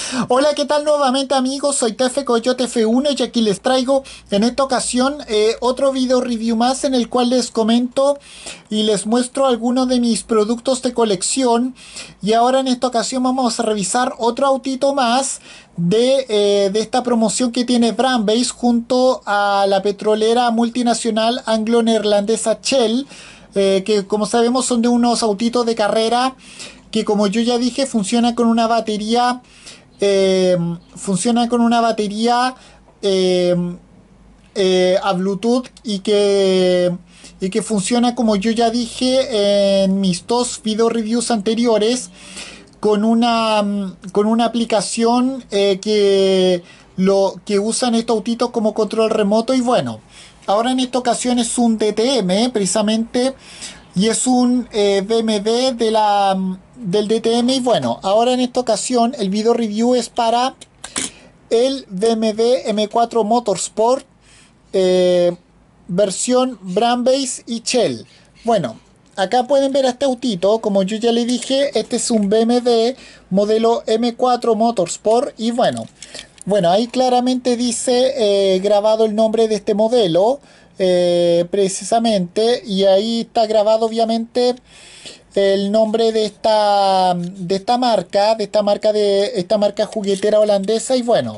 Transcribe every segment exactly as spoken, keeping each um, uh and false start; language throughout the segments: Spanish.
Hola, ¿qué tal nuevamente amigos? Soy Tefe Coyote F uno y aquí les traigo en esta ocasión eh, otro video review más en el cual les comento y les muestro algunos de mis productos de colección. Y ahora en esta ocasión vamos a revisar otro autito más de, eh, de esta promoción que tiene Brandbase junto a la petrolera multinacional anglo-neerlandesa Shell, eh, que como sabemos son de unos autitos de carrera que, como yo ya dije, funciona con una batería eh, funciona con una batería eh, eh, a Bluetooth y que, y que funciona, como yo ya dije en mis dos video reviews anteriores, con una, con una aplicación eh, que, lo, que usan estos autitos como control remoto. Y bueno, ahora en esta ocasión es un D T M precisamente, y es un eh, B M W de la, del D T M. Y bueno, ahora en esta ocasión el video review es para el B M W M cuatro Motorsport, eh, versión Brandbase y Shell. Bueno, acá pueden ver a este autito. Como yo ya le dije, este es un B M W modelo M cuatro Motorsport. Y bueno, bueno, ahí claramente dice eh, grabado el nombre de este modelo, eh, precisamente, y ahí está grabado obviamente el nombre de esta de esta marca, de esta marca de esta marca juguetera holandesa. Y bueno,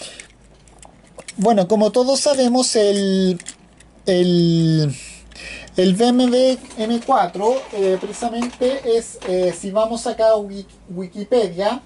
bueno, como todos sabemos, el el el B M W M cuatro eh, precisamente es, eh, si vamos acá a Wikipedia,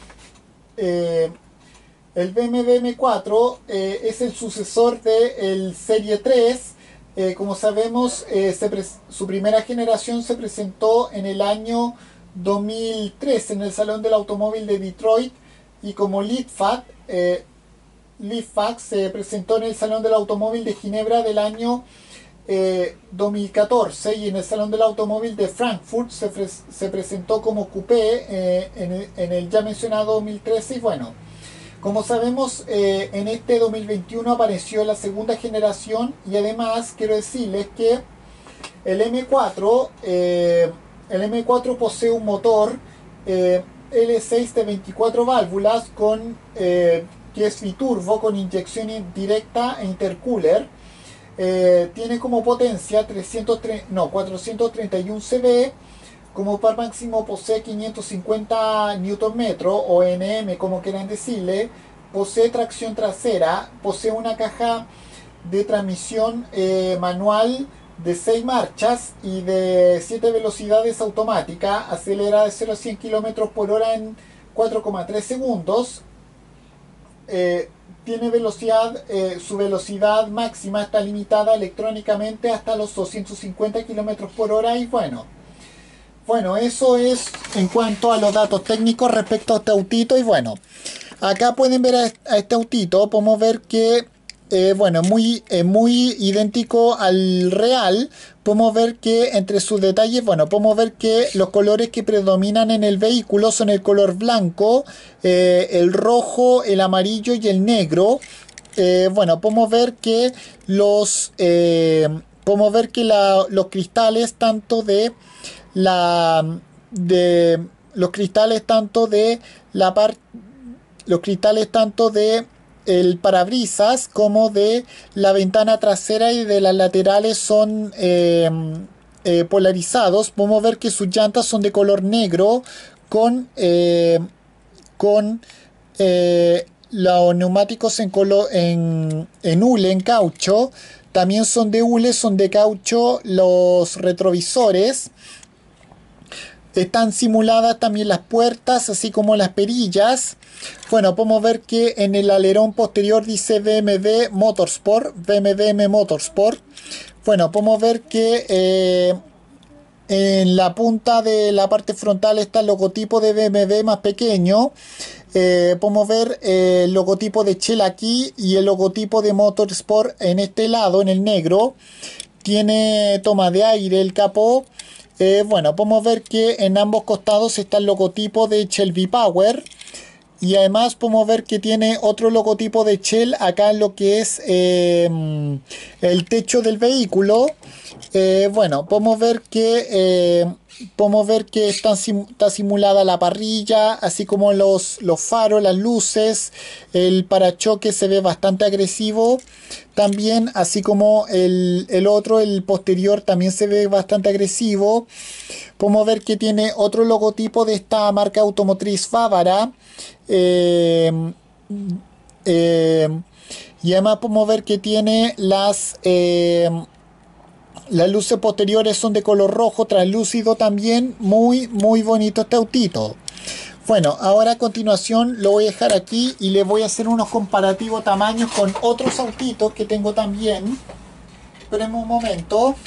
eh, el B M W M cuatro eh, es el sucesor del Serie tres. Eh, como sabemos, eh, se su primera generación se presentó en el año dos mil tres en el Salón del Automóvil de Detroit, y como Liftfax, eh, Liftfax se presentó en el Salón del Automóvil de Ginebra del año eh, dos mil catorce, y en el Salón del Automóvil de Frankfurt se, se presentó como coupé eh, en, el, en el ya mencionado dos mil trece. Y bueno, como sabemos, eh, en este dos mil veintiuno apareció la segunda generación. Y además quiero decirles que el M cuatro, eh, el M cuatro posee un motor eh, L seis de veinticuatro válvulas con, eh, que es biturbo con inyección directa e intercooler. Eh, tiene como potencia trescientos, no, cuatrocientos treinta y uno C V. Como par máximo posee quinientos cincuenta newton metro o N M, como quieran decirle. Posee tracción trasera. Posee una caja de transmisión eh, manual de seis marchas y de siete velocidades automática. Acelera de cero a cien kilómetros por hora en cuatro coma tres segundos. Eh, tiene velocidad, eh, su velocidad máxima está limitada electrónicamente hasta los doscientos cincuenta kilómetros por hora. Y bueno, Bueno, eso es en cuanto a los datos técnicos respecto a este autito. Y bueno, acá pueden ver a este autito. Podemos ver que, eh, bueno, muy, eh, muy idéntico al real. Podemos ver que entre sus detalles, bueno, podemos ver que los colores que predominan en el vehículo son el color blanco, eh, el rojo, el amarillo y el negro. Eh, bueno, podemos ver que los, eh, podemos ver que la, los cristales tanto de la de los cristales tanto de la parte los cristales tanto de el parabrisas como de la ventana trasera y de las laterales son eh, eh, polarizados. Podemos ver que sus llantas son de color negro con eh, con eh, los neumáticos en color en, en hule, en caucho. También son de hule, son de caucho los retrovisores. Están simuladas también las puertas, así como las perillas. Bueno, podemos ver que en el alerón posterior dice B M W Motorsport, B M W M Motorsport. Bueno, podemos ver que eh, en la punta de la parte frontal está el logotipo de B M W más pequeño. Eh, podemos ver eh, el logotipo de Shell aquí y el logotipo de Motorsport en este lado, en el negro. Tiene toma de aire el capó. Eh, bueno, podemos ver que en ambos costados está el logotipo de Shell V-Power. Y además podemos ver que tiene otro logotipo de Shell acá en lo que es eh, el techo del vehículo. Eh, bueno, podemos ver que eh, podemos ver que está, está simulada la parrilla, así como los, los faros, las luces. El parachoque se ve bastante agresivo también, así como el, el otro, el posterior, también se ve bastante agresivo. Podemos ver que tiene otro logotipo de esta marca automotriz Bávara. Eh, eh, y además podemos ver que tiene las... Eh, Las luces posteriores son de color rojo translúcido también. Muy, muy bonito este autito. Bueno, ahora a continuación lo voy a dejar aquí y les voy a hacer unos comparativos tamaños con otros autitos que tengo también. Esperemos un momento.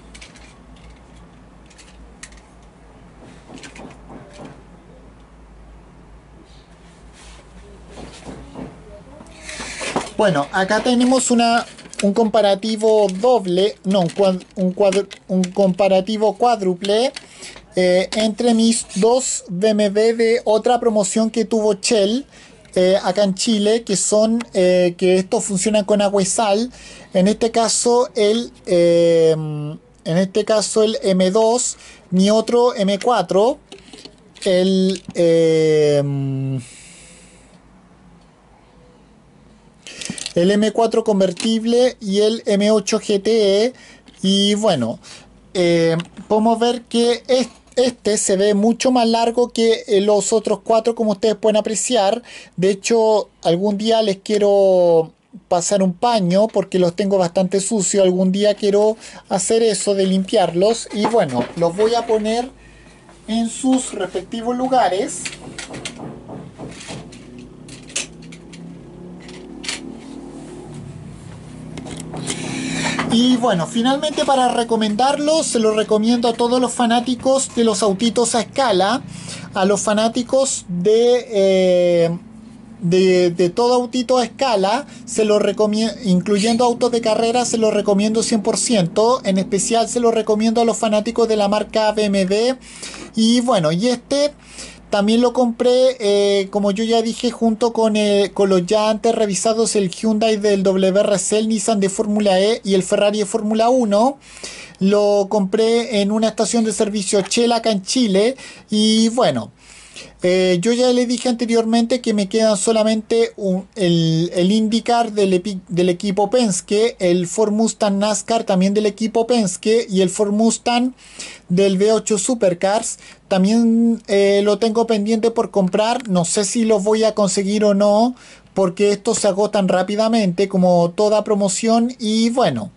Bueno, acá tenemos una... un comparativo doble, no, un, cuad, un, cuadru, un comparativo cuádruple eh, entre mis dos B M W de otra promoción que tuvo Shell eh, acá en Chile, que son, eh, que estos funcionan con agua y sal. En este caso el, eh, en este caso el M dos, mi otro M cuatro, el... Eh, el M cuatro convertible y el M ocho G T E. Y bueno, eh, podemos ver que este se ve mucho más largo que los otros cuatro, como ustedes pueden apreciar. De hecho, algún día les quiero pasar un paño porque los tengo bastante sucios. Algún día quiero hacer eso de limpiarlos. Y bueno, los voy a poner en sus respectivos lugares. Y bueno, finalmente, para recomendarlos, se los recomiendo a todos los fanáticos de los autitos a escala, a los fanáticos de, eh, de, de todo autito a escala, se los recomiendo, incluyendo autos de carrera, se los recomiendo cien por ciento. En especial se los recomiendo a los fanáticos de la marca B M W. Y bueno, y este... también lo compré, eh, como yo ya dije, junto con, eh, con los ya antes revisados, el Hyundai del W R C, el Nissan de Fórmula E y el Ferrari de Fórmula uno. Lo compré en una estación de servicio Shell acá en Chile. Y bueno, eh, yo ya le dije anteriormente que me quedan solamente un, el, el IndyCar del, epi, del equipo Penske, el Ford Mustang NASCAR también del equipo Penske y el Ford Mustang del V ocho Supercars. También eh, lo tengo pendiente por comprar. No sé si los voy a conseguir o no, porque estos se agotan rápidamente, como toda promoción. Y bueno,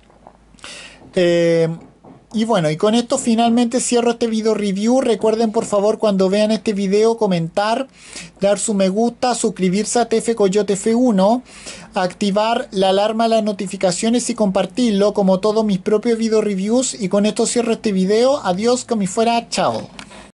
eh, y bueno, y con esto finalmente cierro este video review. Recuerden, por favor, cuando vean este video, comentar, dar su me gusta, suscribirse a T F Coyote F uno, activar la alarma de las notificaciones y compartirlo, como todos mis propios video reviews. Y con esto cierro este video. Adiós, como fuera, chao.